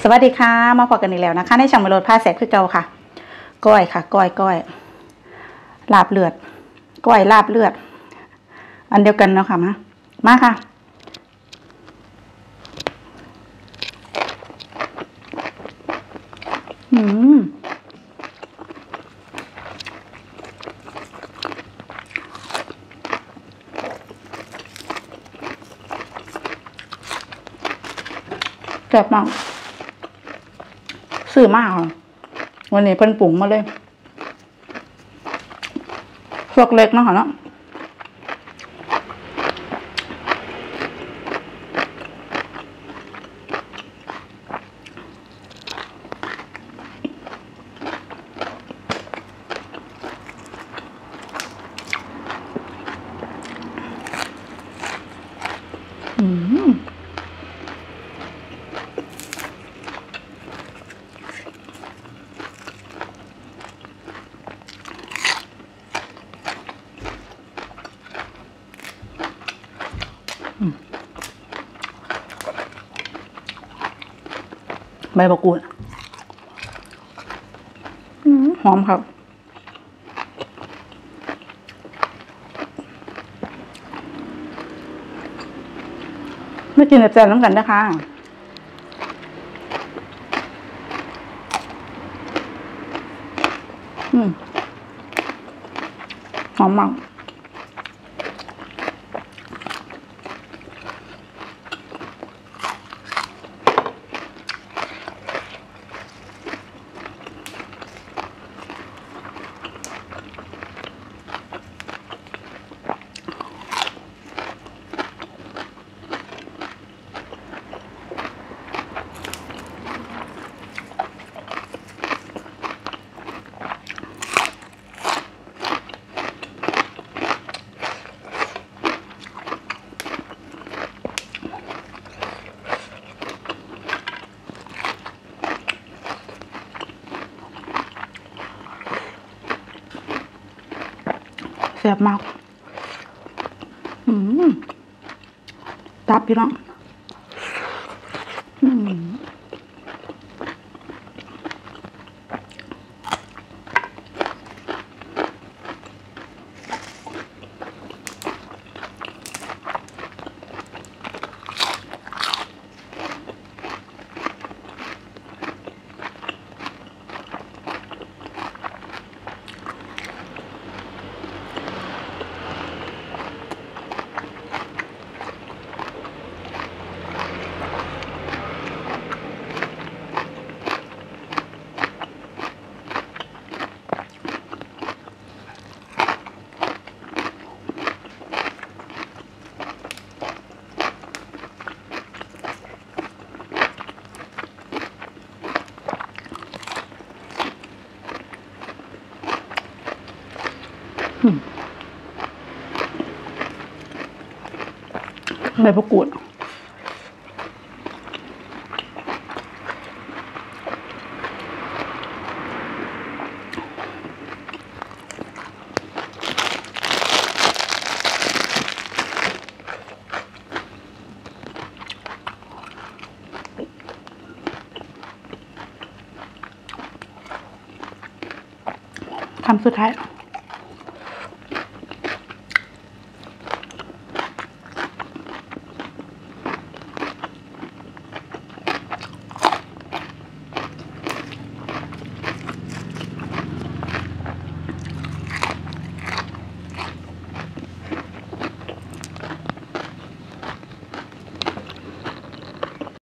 สวัสดีค่ะมาพบกันอีกแล้วนะคะในช่องมรดผ้าแสบคือเก่าค่ะก้อยค่ะก้อยลาบเลือดก้อยลาบเลือดอันเดียวกันเนาะค่ะมาค่ะแซ่บมากซื้อมากวันนี้เพิ่นปรุงมาเลยพวกเล็กเนาะค่ะเนาะใบมะกรูดหอมครับไม่กินแบบแซ่บน้ำกันนะคะหอมมากแซ่บมากตับพี่น้องใบมะกรูดคำสุดท้าย